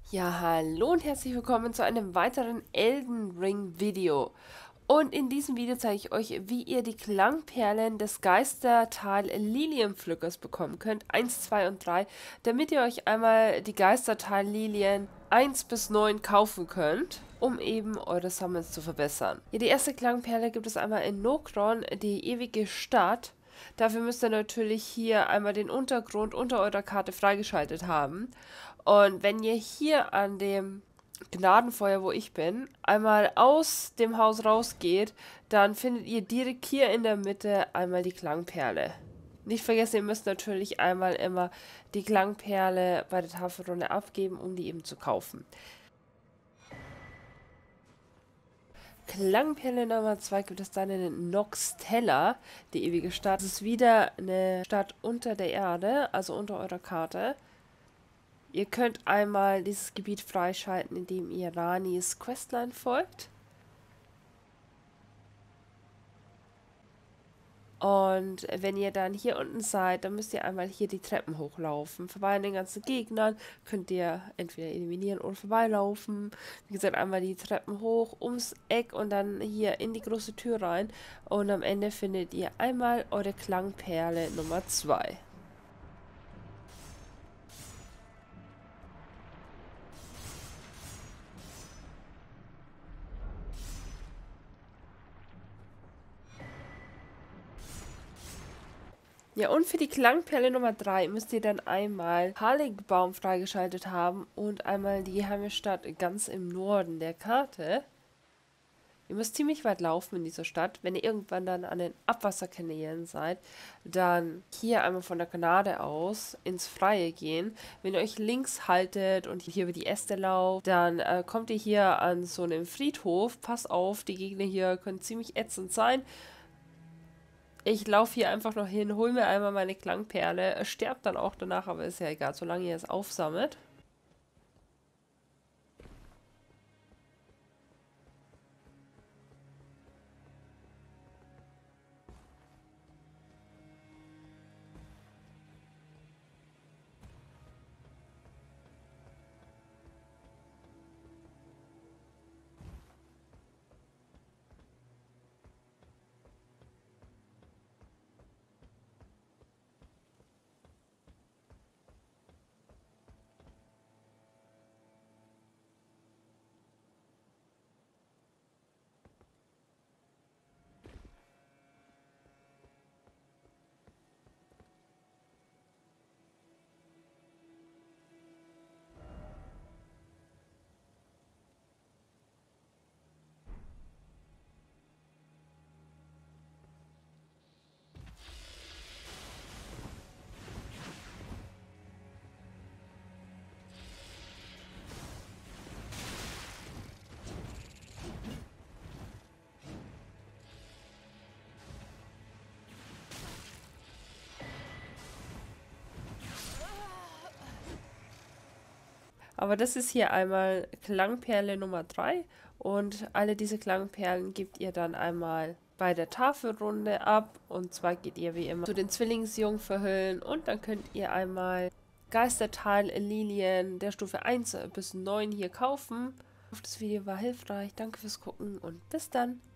Ja, hallo und herzlich willkommen zu einem weiteren Elden Ring Video. Und in diesem Video zeige ich euch, wie ihr die Klangperlen des Geistertal Lilienpflückers bekommen könnt, 1, 2 und 3, damit ihr euch einmal die Geistertal Lilien 1 bis 9 kaufen könnt, um eben eure Summons zu verbessern. Ja, die erste Klangperle gibt es einmal in Nokron, die ewige Stadt. Dafür müsst ihr natürlich hier einmal den Untergrund unter eurer Karte freigeschaltet haben. Und wenn ihr hier an dem Gnadenfeuer, wo ich bin, einmal aus dem Haus rausgeht, dann findet ihr direkt hier in der Mitte einmal die Klangperle. Nicht vergessen, ihr müsst natürlich einmal immer die Klangperle bei der Tafelrunde abgeben, um die eben zu kaufen. Klangperle Nummer 2 gibt es dann in Noxtella, die ewige Stadt. Das ist wieder eine Stadt unter der Erde, also unter eurer Karte. Ihr könnt einmal dieses Gebiet freischalten, indem ihr Ranis Questline folgt. Und wenn ihr dann hier unten seid, dann müsst ihr einmal hier die Treppen hochlaufen. Vorbei an den ganzen Gegnern könnt ihr entweder eliminieren oder vorbeilaufen. Wie gesagt, einmal die Treppen hoch, ums Eck und dann hier in die große Tür rein. Und am Ende findet ihr einmal eure Klangperle Nummer 2. Ja, und für die Klangperle Nummer 3 müsst ihr dann einmal Harligbaum freigeschaltet haben und einmal die geheime Stadt ganz im Norden der Karte. Ihr müsst ziemlich weit laufen in dieser Stadt. Wenn ihr irgendwann dann an den Abwasserkanälen seid, dann hier einmal von der Gnade aus ins Freie gehen. Wenn ihr euch links haltet und hier über die Äste lauft, dann kommt ihr hier an so einem Friedhof. Passt auf, die Gegner hier können ziemlich ätzend sein. Ich laufe hier einfach noch hin, hole mir einmal meine Klangperle, sterbt dann auch danach, aber ist ja egal, solange ihr es aufsammelt. Aber das ist hier einmal Klangperle Nummer 3 und alle diese Klangperlen gebt ihr dann einmal bei der Tafelrunde ab. Und zwar geht ihr wie immer zu den Zwillingsjungferhüllen und dann könnt ihr einmal Geistertal Lilien der Stufe 1 bis 9 hier kaufen. Ich hoffe, das Video war hilfreich. Danke fürs Gucken und bis dann.